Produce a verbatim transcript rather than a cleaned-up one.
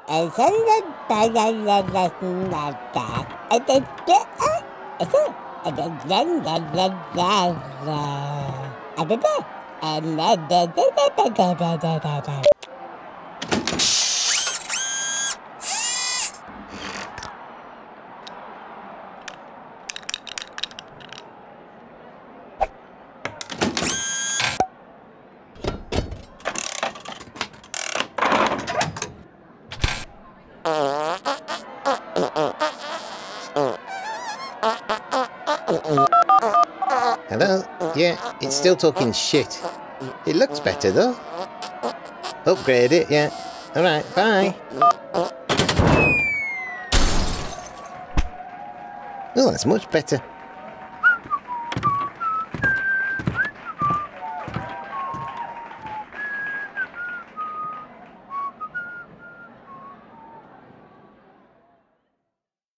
Hello? Yeah, it's still talking shit. It looks better though. Upgrade it, yeah. Alright, bye. Oh, that's much better.